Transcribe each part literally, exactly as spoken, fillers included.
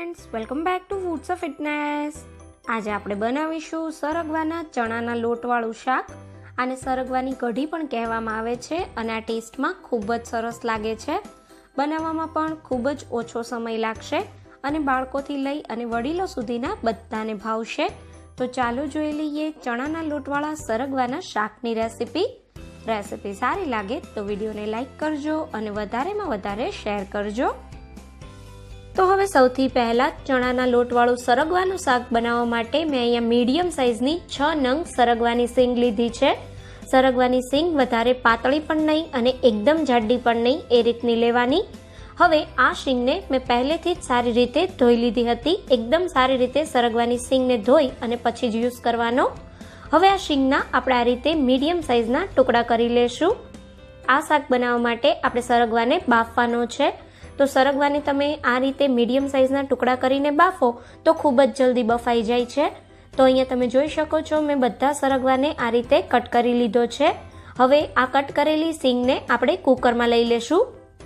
Friends welcome back to foods of fitness. आज આપણે બનાવીશું સરગવાના ચણાના લોટવાળું શાક અને સરગવાની કઢી પણ કહેવામાં આવે છે અને આ ટેસ્ટમાં ખૂબ જ સરસ લાગે છે। બનાવવામાં પણ ખૂબ જ ઓછો સમય લાગશે અને બાળકોથી લઈ અને વડીલો સુધીના બધાને ભાવશે। તો ચાલો જોઈ લઈએ ચણાના લોટવાળા સરગવાના શાકની રેસિપી। રેસિપી સારી લાગે તો વિડીયોને લાઈક કરજો અને વધારેમાં વધારે શેર કરજો। तो हवे सौथी पहला चणाना लोटवाळुं सरगवानुं शाक बनाववा माटे मैं अहींया मीडियम साइजनी छ नंग सरगवानी सींग लीधी छे। सरगवानी सींग वधारे पातળી पण नहीं अने एकदम जाडी पण नहीं ए रीतनी लेवानी। हवे आ सींगने मैं पहलेथी ज सारी रीते धोई लीधी हती। एकदम सारी रीते सरगवानी सींगने धोई अने पछी ज यूज करवानो। हवे आ सींगना आपणे आ रीते मीडियम साइजना टुकड़ा करी लेशुं। आ शाक बनाववा माटे आपणे सरगवाने बाफવાનો छे। तो सरगवाने तमे आ रीते मीडियम साइजना टुकड़ा करीने बाफो तो खूब ज जल्दी बफाई जाय छे। तो अहींया तमे जोई शको छो मैं बधा सरगवाने आ रीते कट करी लीधो छे। हवे आ कट करेली सींगने आपणे कुकरमां लई लेशुं।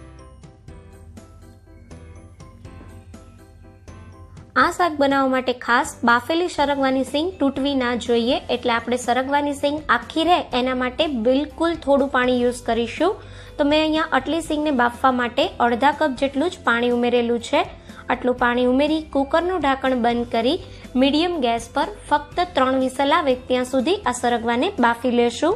आ शाक बनाववा माटे खास बाफेली सरगवानी सींग तूटवी ना जोईए एटले आपणे सरगवानी सींग आखी रहे एना माटे बिलकुल थोडुं पाणी यूज करीशुं। तो मैं अहींया आटली सींगने बाफवा माटे अर्धा कप जेटलुं ज पाणी उमेरेलुं छे। आटलुं पाणी उमेरी कुकरनुं ढांकण बंद करी मीडियम गैस पर फक्त त्रण विसल आवे त्यां सुधी आ सरगवाने बाफी लेशुं।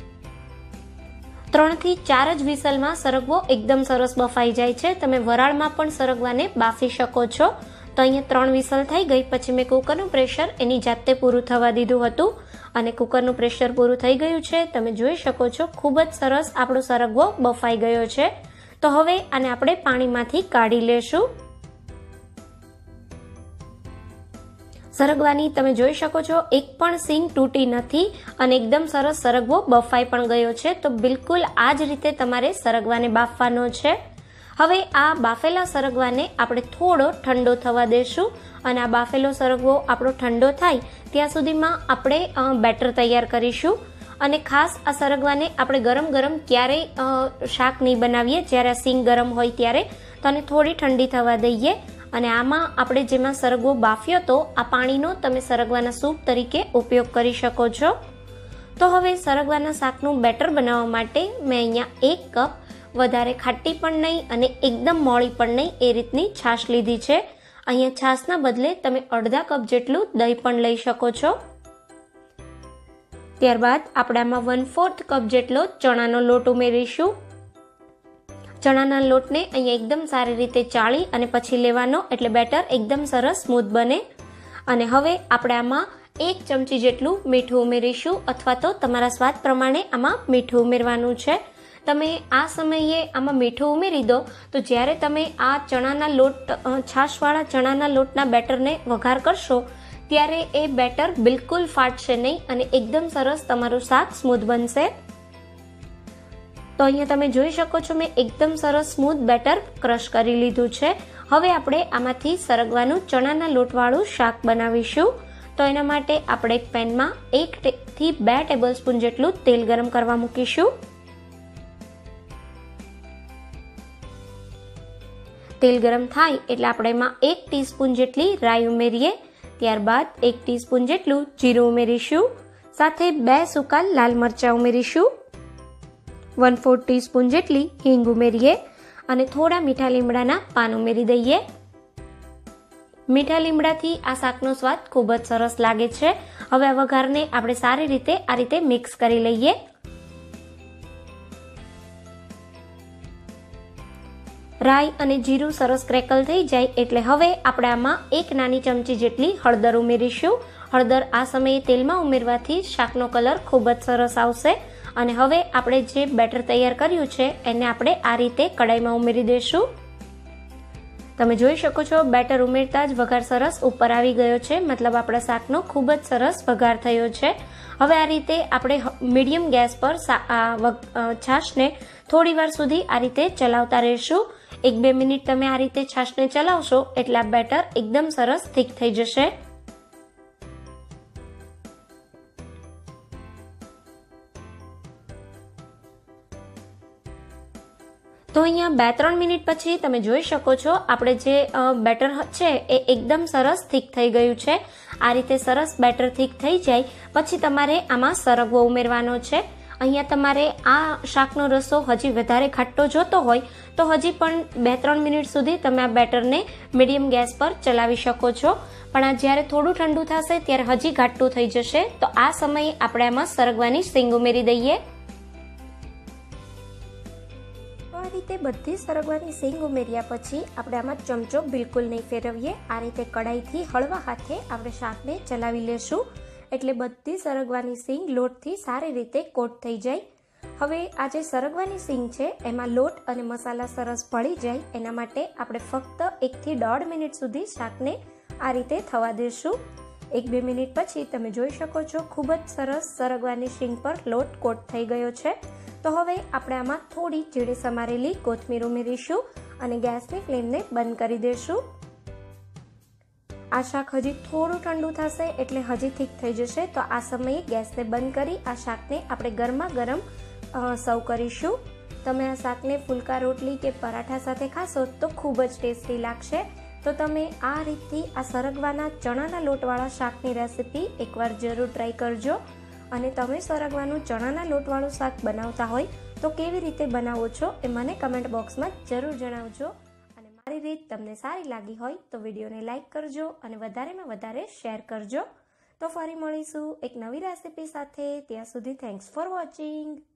त्रण थी चार ज विसलमां सरगवो एकदम सरस बफाई जाय छे। तमे वराळमां पण सरगवाने बाफी शको छो। तो अहींया त्रण विसल थई गई पछी मैं कुकरनुं प्रेशर एनी जाते पूरुं थवा दीधुं हतुं અને કુકરનું પ્રેશર પૂરું થઈ ગયું છે। તમે જોઈ શકો છો ખૂબ જ સરસ આપણો સરગવો બફાઈ ગયો છે। તો હવે આને આપણે પાણીમાંથી કાઢી લેશું। સરગવાની તમે જોઈ શકો છો એક પણ સીંગ તૂટી નથી અને એકદમ સરસ સરગવો બફાઈ પણ ગયો છે। તો બિલકુલ આ જ રીતે તમારે સરગવાને બાફવાનો છે। હવે આ બાફેલા સરગવાને આપણે થોડો ઠંડો થવા દેશું અને આ બાફેલો સરગવો આપણો ઠંડો થાય ત્યાં સુધીમાં આપણે બેટર તૈયાર કરીશું। અને ખાસ આ સરગવાને આપણે ગરમ ગરમ ક્યારેય શાક નહીં બનાવીએ જ્યારે આ સીંગ ગરમ હોય ત્યારે। તો આને થોડી ઠંડી થવા દઈએ અને આમાં આપણે જેમાં સરગવો બાફ્યો તો આ પાણીનો તમે સરગવાના સૂપ તરીકે ઉપયોગ કરી શકો છો। તો હવે સરગવાના શાકનું બેટર બનાવવા માટે મેં અહીંયા એક કપ વધારે ખાટી પણ નહીં અને એકદમ મોળી પણ નહીં એ રીતની છાશ લીધી છે। અહીંયા છાશના બદલે તમે અડધા કપ જેટલું દહીં પણ લઈ શકો છો। ત્યારબાદ આપણે આમાં વન ફોર્થ કપ જેટલો ચણાનો લોટ ઉમેરીશું। ચણાના લોટને અહીંયા એકદમ સારી રીતે ચાળી અને પછી લેવાનો એટલે બેટર એકદમ સરસ સ્મૂથ બને। અને હવે આપણે આમાં એક ચમચી જેટલું મીઠું ઉમેરીશું અથવા તો તમારા સ્વાદ પ્રમાણે આમાં મીઠું ઉમેરવાનું છે। તમે આ સમયે આમાં મીઠું ઉમેરી દો તો જ્યારે તમે આ ચણાના લોટ છાશવાળા ચણાના લોટના બેટરને વઘાર કરશો ત્યારે એ બેટર બિલકુલ ફાટશે નહીં અને એકદમ સરસ તમારું શાક સ્મૂથ બનશે। તો અહીંયા તમે જોઈ શકો છો મેં એકદમ સરસ સ્મૂથ બેટર ક્રશ કરી લીધું છે। હવે આપણે આમાંથી સરગવાનું ચણાના લોટવાળું શાક બનાવીશું। તો એના માટે આપણે એક પેનમાં એક થી બે ટેબલ સ્પૂન જેટલું તેલ ગરમ કરવા મૂકીશું। તેલ ગરમ થાય એટલે આપણે એમાં એક ટીસ્પૂન જેટલી રાઈ ઉમેરીએ। ત્યારબાદ એક ટીસ્પૂન જેટલું જીરું ઉમેરીશું। સાથે બે સૂકા લાલ મરચાં ઉમેરીશું। વન ફોર્થ ટીસ્પૂન જેટલી હિંગ ઉમેરીએ અને થોડા મીઠા લીમડાના પાન ઉમેરી દઈએ। મીઠા લીમડાથી આ શાકનો સ્વાદ ખૂબ જ સરસ લાગે છે। હવે આ વઘારને આપણે સારી રીતે આ રીતે મિક્સ કરી લઈએ। રાઈ અને જીરું સરસ ક્રેકલ થઈ જાય એટલે હવે આપણે આમાં એક નાની ચમચી જેટલી હળદર ઉમેરીશું। હળદર આ સમયે તેલમાં ઉમેરવાથી શાકનો કલર ખૂબ જ સરસ આવશે। અને હવે આપણે જે બેટર તૈયાર કર્યું છે એને આપણે આ રીતે કડાઈમાં ઉમેરી દઈશું। તમે જોઈ શકો છો બેટર ઉમેરતા જ વઘાર સરસ ઉપર આવી ગયો છે, મતલબ આપણા શાકનો ખૂબ જ સરસ વઘાર થયો છે। હવે આ રીતે આપણે મીડિયમ ગેસ પર છાશને થોડી વાર સુધી આ રીતે ચલાવતા રહેશું। એક બે મિનિટ તમે આ રીતે છાશને ચલાવશો એટલે આ બેટર એકદમ સરસ થીક થઈ જશે। તો તો અહીંયા બે ત્રણ મિનિટ પછી તમે જોઈ શકો છો આપણે જે બેટર છે એ એકદમ સરસ થીક થઈ ગયું છે. આ રીતે સરસ બેટર થીક થઈ જાય પછી તમારે આમાં સરગવો ઉમેરવાનો છે. અહીંયા તમારે આ શાકનો રસો હજી વધારે ખાટો જોતો હોય તો હજી પણ બે ત્રણ મિનિટ સુધી તમે આ બેટરને મીડિયમ ગેસ પર ચલાવી શકો છો. પણ આ જ્યારે થોડું ઠંડુ થશે ત્યારે હજી ઘાટું થઈ જશે. તો આ સમયે આપણે આમાં સરગવાની સિંગ ઉમેરી દઈએ. આ રીતે બધી સરગવાની સિંગ ઉમેર્યા પછી આપણે આમાં ચમચો બિલકુલ નહીં ફેરવીએ. આ રીતે કડાઈથી હળવા હાથે આપણે શાકને ચલાવી લેશું એટલે બધી સરગવાની સિંગ લોટથી સારી રીતે કોટ થઈ જાય. હવે આ જે સરગવાની સિંગ છે એમાં લોટ અને મસાલા સરસ ભળી જાય એના માટે આપણે ફક્ત એકથી દોઢ મિનિટ સુધી શાકને આ રીતે થવા દેશું. એક બે મિનિટ પછી તમે જોઈ શકો છો ખૂબ જ સરસ સરગવાની સિંગ પર લોટ કોટ થઈ ગયો છે. તો હવે આપણે આમાં થોડી ઝીણી સમારેલી કોથમીર ઉમેરીશું અને ગેસની ફ્લેમને બંધ કરી દઈશું. આ શાક હજી થોડું ઠંડુ થશે એટલે હજી થીક થઈ જશે. તો આ સમયે ગેસને બંધ કરી આ શાકને આપણે ગરમા ગરમ સર્વ કરીશું. તમે આ શાકને ફુલકા રોટલી કે પરાઠા સાથે ખાશો તો ખૂબ જ ટેસ્ટી લાગશે. તો તમે આ રીતથી આ સરગવાના ચણાના લોટવાળા શાકની રેસીપી એકવાર જરૂર ટ્રાય કરજો. અને તમે સરગવાનું ચણાના લોટવાળું શાક બનાવતા હોય તો કેવી રીતે બનાવો છો એ મને કમેન્ટ બોક્સમાં જરૂર જણાવજો. અને મારી રીત તમને સારી લાગી હોય તો વિડીયોને લાઇક કરજો અને વધારેમાં વધારે શેર કરજો. તો ફરી મળીશું એક નવી રેસીપી સાથે. ત્યાં સુધી થેન્ક્સ ફોર વોચિંગ.